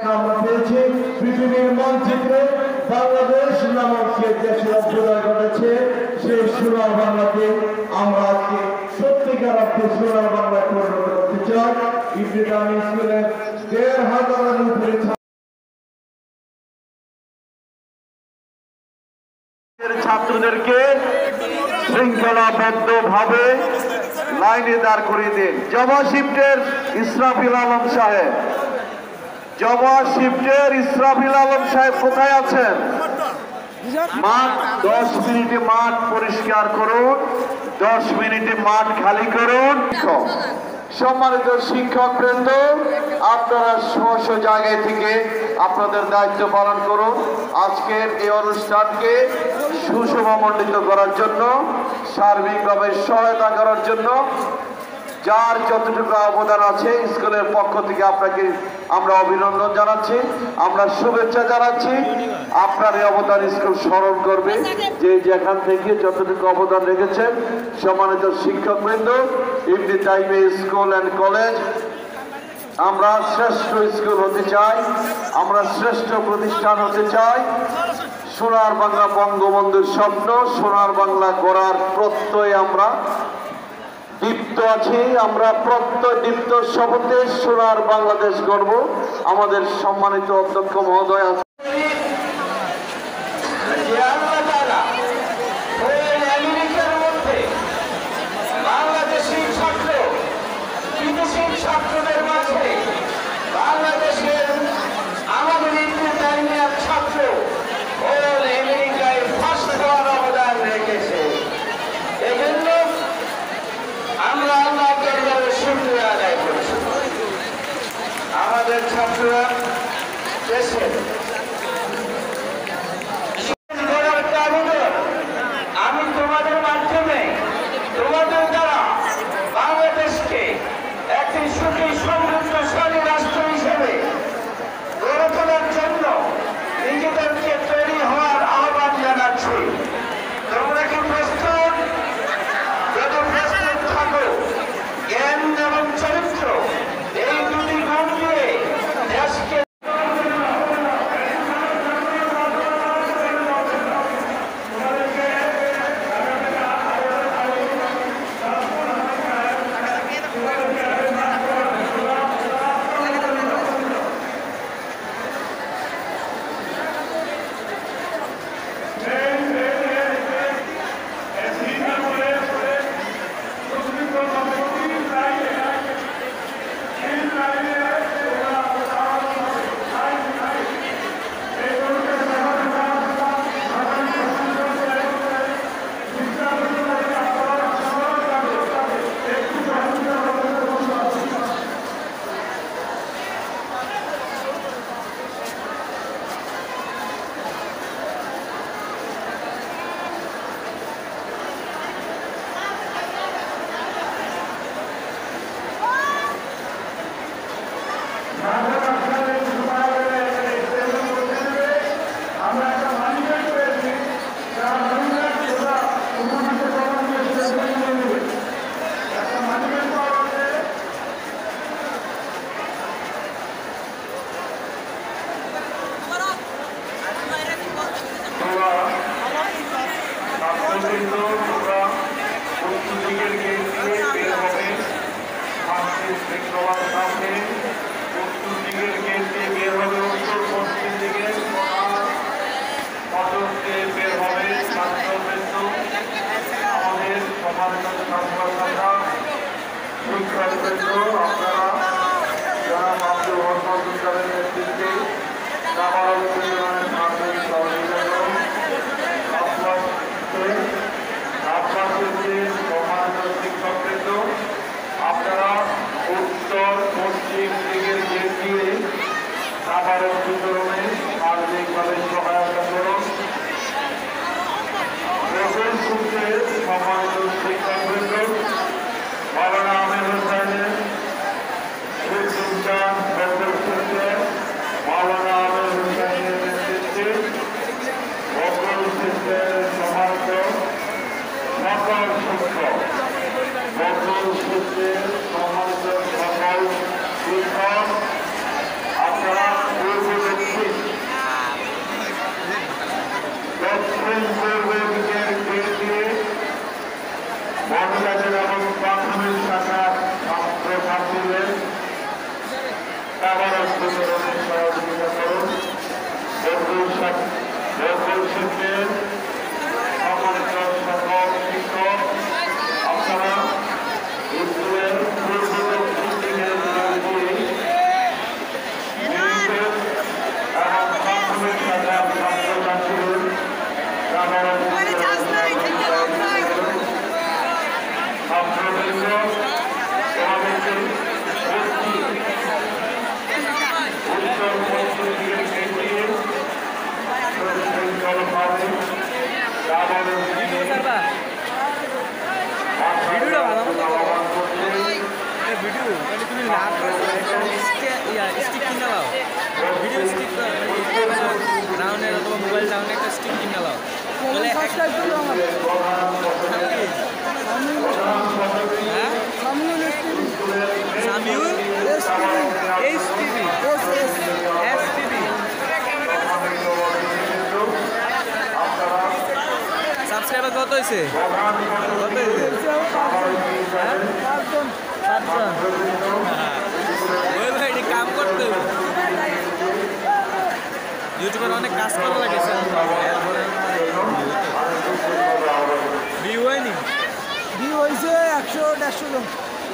আমরা পেয়েছি পৃথিবীর মানচিত্রে বাংলাদেশ নামক যে দেশের অভ্যুদয় ঘটেছে সেই সোনার বাংলাকে আমরা আজকে সত্যিকার অর্থে সোনার বাংলায় পরিণত করতে চাই। ইব্রাহিম স্কুলের ১,৫০০-এর উপরে ছাত্রদেরকে শৃঙ্খলাবদ্ধভাবে লাইনে দাঁড় করিয়ে দিন। জমা শিফটের ইসরাফিল আলম সাহেব, জমা শিফটের ইসরাফিল আলম সাহেব কোথায় আছেন? মাঠ 10 মিনিটে মাঠ পরিষ্কার করুন, 10 মিনিটে মাঠ খালি করুন। সম্মানিত শিক্ষক বৃন্দ, আপনারা স্ব জায়গায় থেকে আপনাদের দায়িত্ব পালন করুন। আজকের এই অনুষ্ঠানকে সুশোভামণ্ডিত করার জন্য, সার্বিকভাবে সহায়তা করার জন্য যার যতটুকু অবদান আছে স্কুলের পক্ষ থেকে আপনাকে আমরা অভিনন্দন জানাচ্ছি, আমরা শুভেচ্ছা জানাচ্ছি। আপনার এই অবদান স্কুল স্মরণ করবে, যে যেখান থেকে যতটুকু অবদান রেখেছেন। সম্মানিত শিক্ষকবৃন্দ, Ibne Taimiya school and college, আমরা শ্রেষ্ঠ স্কুল হতে চাই, আমরা শ্রেষ্ঠ প্রতিষ্ঠান হতে চাই। সোনার বাংলা বঙ্গবন্ধুর স্বপ্ন, সোনার বাংলা গড়ার প্রত্যয় আমরা দীপ্ত আছি। আমরা প্রত্যয় দীপ্ত শপথে সোনার বাংলাদেশ গড়ব। আমাদের সম্মানিত অধ্যক্ষ মহোদয় আছে। ছাত্রদের মাঝে বাংলাদেশের আমাদের ইবনে তাইমিয়ার ছাত্র হোল আমেরিকায় ফার্স্ট হওয়ার অবদান রেখেছে। এজন্য আমরা আল্লাহর দরবারে শুকরিয়া আদায় করছি। আমাদের ছাত্ররা দেশের আমি তোমাদের মাধ্যমে, তোমাদের দ্বারা বাংলাদেশকে একটি সুখী সমৃদ্ধশালী রাষ্ট্র হিসেবে গড়ে তোলার জন্য নিজেদেরকে তৈরি হওয়ার আহ্বান জানাচ্ছি। তোমরা কি প্রস্তুত? যদি প্রস্তুত থাকো, জ্ঞান এবং চরিত্র এই দুটি গুণ দিয়ে দেশকে আপনারা উত্তর পশ্চিম দিকের গেট দিয়ে খাবারের বিতরণে সার্বিকভাবে সহায়তা করুন। প্রথম সূত্রে সম্মানিত শিক্ষকবৃন্দ, মাওলানা আমির হোসেনের মাওলানা আমির হোসেনের নেতৃত্বে বকুল শিক্ষকের সমান্ত সকল শিক্ষক, বকুল শিক্ষকের সমান্ত সকল শিক্ষক, আপনারা বকুল শিল্পের সম্মানিত সকল শিক্ষক, আপনারা স্কুলের পূর্ব দক্ষিণ দিকের এবং প্রাথমিক শাখার ছাত্রছাত্রীদের ছাত্রবৃন্দ তোমাদেরকে উত্তর পশ্চিম দিকে এগিয়ে শৃঙ্খলভাবে মোবাইল ডাউনে একটা স্টিক কিনে লাও বলে সামিউল STV সাবস্ক্রাইবার কত হয়েছে? কাম করতে ইউটিউবের অনেক কাজ করা লাগেছে ভিউ হয়নি, ভিউ হয়েছে 100-150 জন।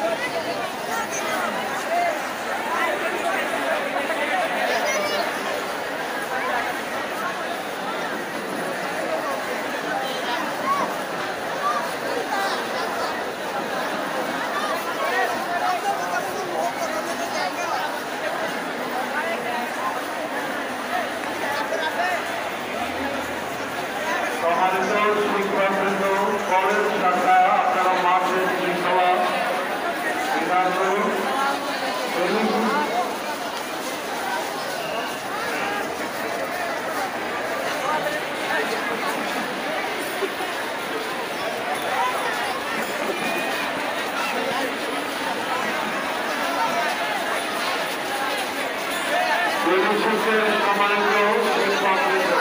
সম্মানিত শিক্ষকবৃন্দ, কলেজ শাখা আপনারা মাঠের শৃঙ্খলা বিধান করুন। সম্মানিত শিক্ষকবৃন্দ,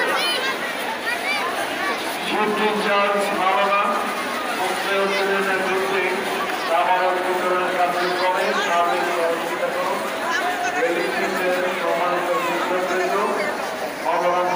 শিফট ইনচার্জ মাওলানা মুফতিউদ্দিনের নেতৃত্বে সাধারণ বিতরণের কার্যক্রমে সার্বিক সহযোগিতা করুন। সম্মানিত শিক্ষকবৃন্দ, মাওলানা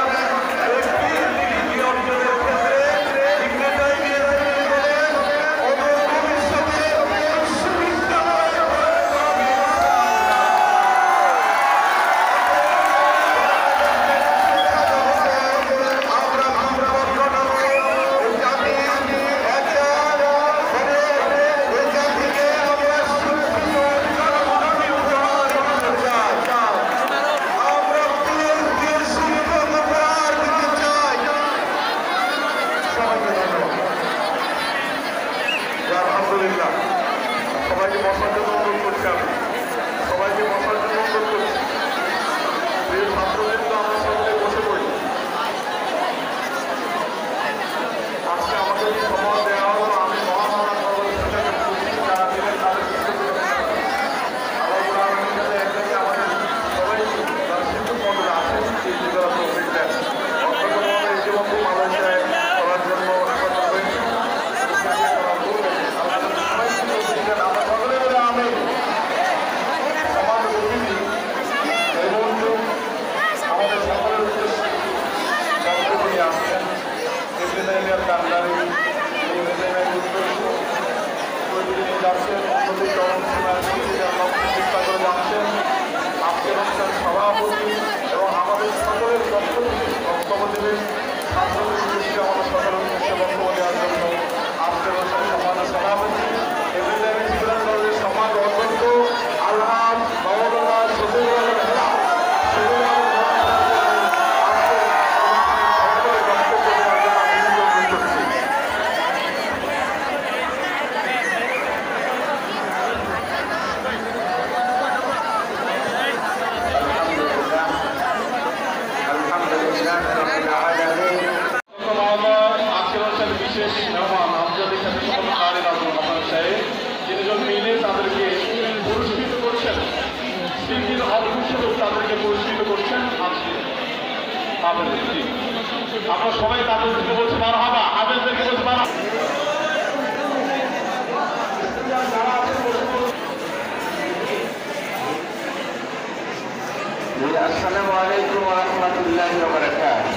আলহামদুলিল্লাহ, সবাইকে বসার জন্য অনুরোধ করছি। সবাইকে বসার জন্য অনুরোধ করছি। প্রিয় ছাত্রবৃন্দ, আমরা সকলে বসে পড়ি। আজকে আমাদের সময় দেওয়া হলো, আমি মহামারা সর্বশেষ যারা ছিলেন তাদের আমাদের সবাই শিক্ষক মন্ডলে আছেন এই জীবন দেন ইতিমধ্যে মালয়েশিয়ায় করার জন্য সভাপতি এবং আমাদের সকলের বক্তব্য দেবেন ছাত্রদের উদ্দেশ্যে আমাদের সকলের উদ্দেশ্যে বক্তব্য দেওয়ার জন্য আজকের সমাজের সভাপতি সমাজ অত্যন্ত আল্লাহ মৌলানা সচিব বিশেষ মেহমান আন্তর্জাতিক খ্যাতি সম্পন্ন কারি রাজুল হাসান সাহেব, যিনিজন মিলে তাদেরকে পুরস্কৃত করছেন, স্মৃতির অর্থস্বরূপ তাদেরকে পুরস্কৃত করছেন। আজকে আমরা সবাই তাদেরকে বলছি মারহাবা, হাফেজদেরকে বলছি মারহাবা। আসসালামু আলাইকুম ওয়া রাহমাতুল্লাহি ওয়া বারাকাতুহু।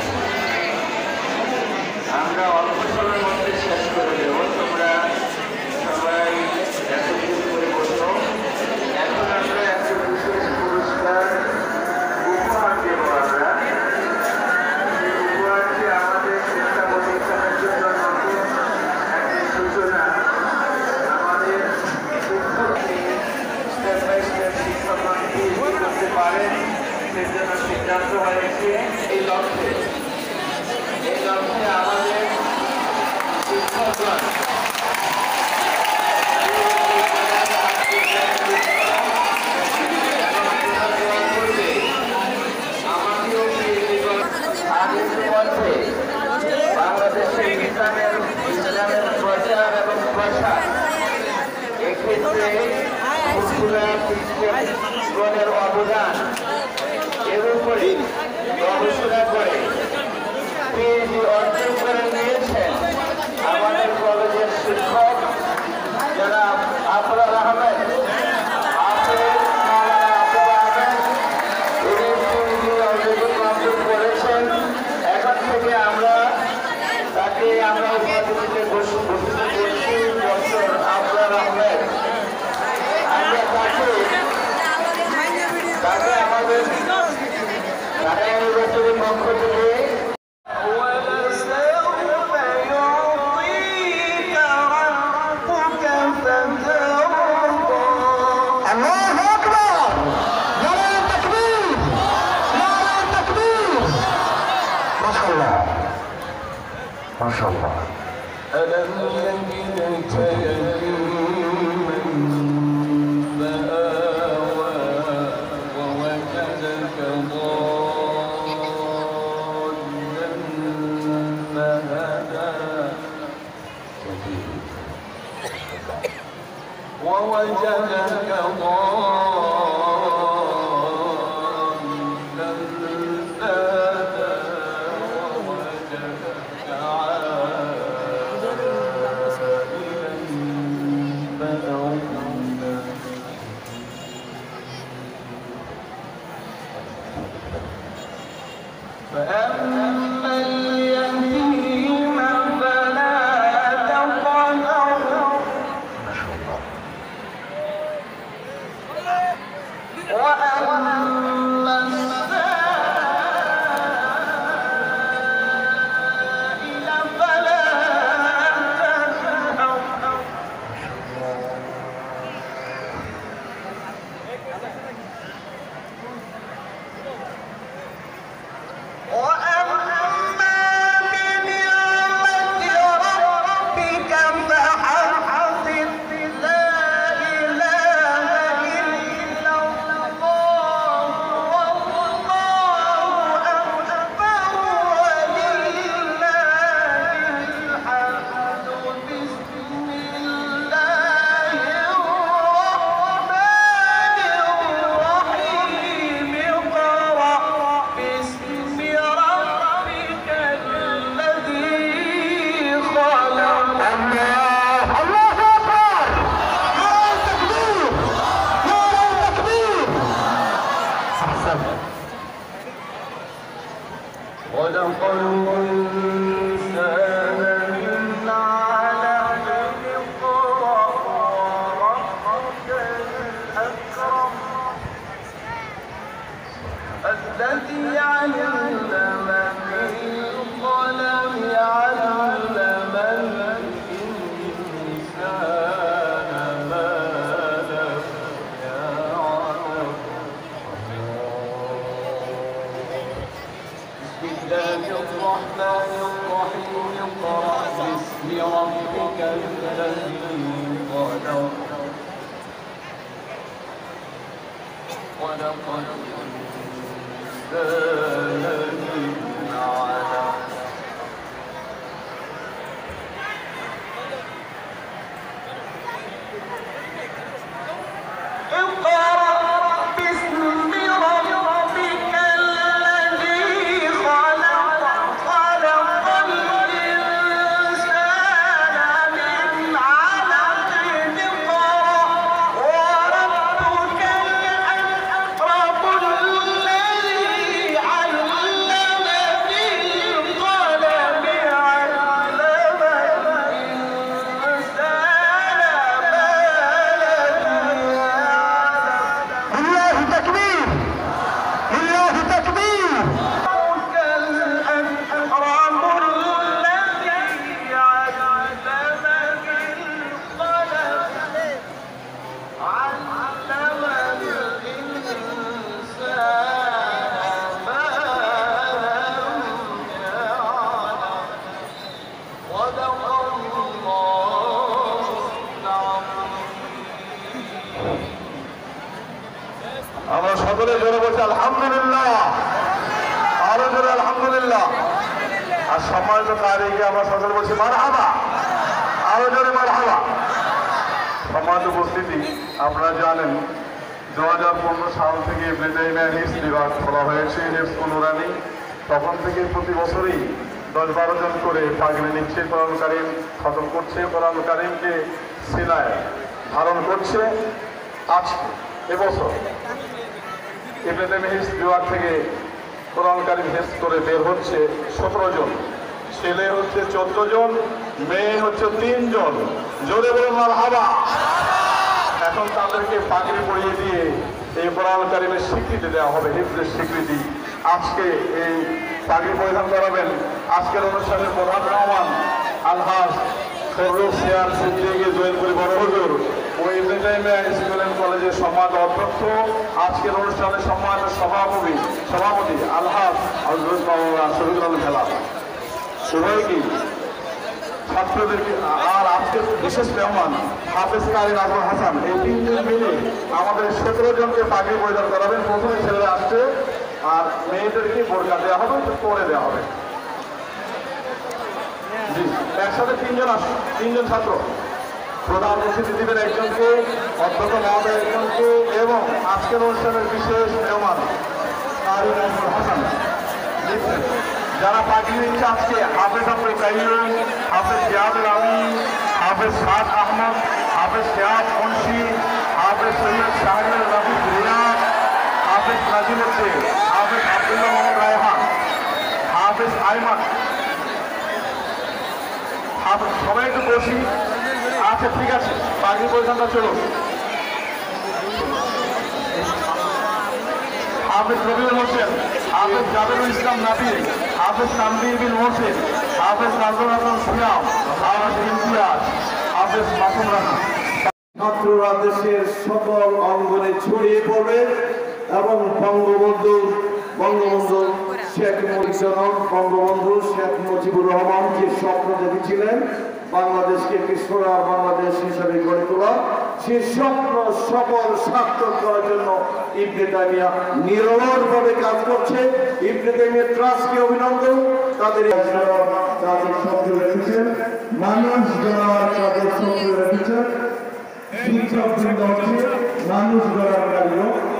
আমরা অল্প সময়ের মধ্যে শেষ করে দেব, তোমরা সবাই একত্রিত করে বসো। এখন আমরা একটা বিশেষ পুরস্কার উপহার দেব। আমরা এই উপহারটি আমাদের শিক্ষা প্রতিষ্ঠানের জন্য নতুন একটি সূচনা। আমাদের শিক্ষককে স্টেপ বাই স্টেপ শিক্ষককে করতে পারেন, সেজন্য সিদ্ধান্ত হয়েছে। এই লক্ষ্যে আমাদের শিক্ষকগণ বাংলাদেশের ইসলামের প্রচার এবং প্রসার, এক্ষেত্রে গণের অবদান এর উপরে গবেষণা করে পিএইচডি অর্জন করে নিয়েছেন আমাদের কলেজের শিক্ষক জনাব আফরার আহমেদ। এখন থেকে আমরা তাকে উপাধিতে ভূষিত করছি ডক্টর আফরার আহমেদ। আমরা তাকে আমাদের ঢাকা ইউনিভার্সিটির পক্ষ থেকে মাশাআল্লাহ। ألم يجدك يتيما فآوى ووجدك ضالا فهدى ووجدك فأما اليتيم فلا تقهر وأما السائل فلا تنهر خلق الإنسان من علق اقرأ وربك الأكرم الذي علم بالقلم علم الإنسان ما لم يعلم بسم الله الرحمن الرحيم اقرأ باسم ربك الذي خلق خلق الإنسان من علق وربك الأكرم সকলে জোরে বলছে আলহামদুলিল্লাহ, আরো জোরে আলহামদুলিল্লাহ। আর সম্মানিত কারিকে আমরা সকলে বলছি মারহাবা, আরো জোরে মারহাবা। সম্মানিত উপস্থিতি, আপনারা জানেন 2015 সাল থেকে ইবনে তাইমিয়া হিফজ বিভাগ খোলা হয়েছে, হিফজুল নুরানি। তখন থেকে প্রতি বছরই 10-12 জন করে পাগড়ি নিচ্ছে, কোরআন কারীম খতম করছে, কোরআন কারীমকে সিনায় ধারণ করছে। আজ এবছর ইবনে তাইমিয়া হিফজ বিভাগ থেকে কোরআন কারীম হিফজ করে বের হচ্ছে 17 জন। ছেলে হচ্ছে 14 জন, মেয়ে হচ্ছে 3 জন। জোরে বলুন মারহাবা। এখন তাদেরকে পাগড়ি পরিয়ে দিয়ে এই কোরআন কারীমের স্বীকৃতি দেওয়া হবে, হিফজের স্বীকৃতি। আজকে এই পাগড়ি পরিধান করাবেন আজকের অনুষ্ঠানের প্রধান মেহমান আলহাজ ফররুখ সিয়ার সিদ্দিকী জৈনপুরী বড় হুজুর ও ইবনে তাইমিয়া স্কুল অ্যান্ড কলেজের সম্মানিত অধ্যক্ষ, আজকের অনুষ্ঠানের সম্মানিত সভাপতি আলহাজ হযরত মাওলানা শহীদুল আলম খেলা সবাইকে, ছাত্রদেরকে, আর আজকের বিশেষ মেহমান হাফেজ কারি নাজমুল হাসান, এই 3 জন মিলে আমাদের 17 জনকে পাগড়ি পরিধান করাবেন। প্রথমে ছেলেরা আসছে আর মেয়েদেরকে বোরকা দেওয়া হবে, পরে দেওয়া হবে। জি, একসাথে 3 জন আসুন, 3 জন ছাত্র। প্রধান অতিথি দিবেন একজনকে, অধ্যক্ষ মহোদয় একজনকে, এবং আজকের অনুষ্ঠানের বিশেষ মেহমান কারি নাজমুল হাসান। যারা পাগড়ি নিচ্ছে আজকে হাফেজ আব্দুল কাইয়ুম, হাফেজ জিয়াদুল আমিন, হাফেজ সাদ আহমদ, হাফেজ শিহাব মুন্সি, হাফেজ সৈয়দ শাহরিয়ার রাফিক রিয়াদ, হাফেজ নাজিমুল শেখ, হাফেজ আব্দুল্লাহ মোহাম্মদ রায়হান, হাফেজ আইমান, হাফেজ। সবাই একটু বসি। আচ্ছা ঠিক আছে, পাগড়ি পরিধানটা চলুন। হাফেজ রবিউল হোসেন, হাফেজ জাবেরুল ইসলাম নাবি, হাফেজ তানভীর বিন হোসেন, হাফেজ নাজরুল হাসান সিয়াম, হাফেজ ইমতিয়াজ, হাফেজ মাসুম রানা। ছাত্ররা দেশের সকল অঙ্গনে ছড়িয়ে পড়বে এবং বঙ্গবন্ধু শেখ বঙ্গবন্ধু শেখ মুজিবুর রহমান যে স্বপ্ন দেখেছিলেন বাংলাদেশকে একটি সোনার বাংলাদেশ হিসাবে গড়ে তোলা, সে স্বপ্ন সফল সার্থক করার জন্য ইবনে তাইমিয়া নিরলসভাবে কাজ করছে। ইবনে তাইমিয়া ট্রাস্টকে অভিনন্দন। তাদের সক্রিয় রেখেছেন মানুষ, যারা তাদের সক্রিয় রেখেছেন শিক্ষক বৃন্দ হচ্ছে মানুষ গড়ার কারিগর।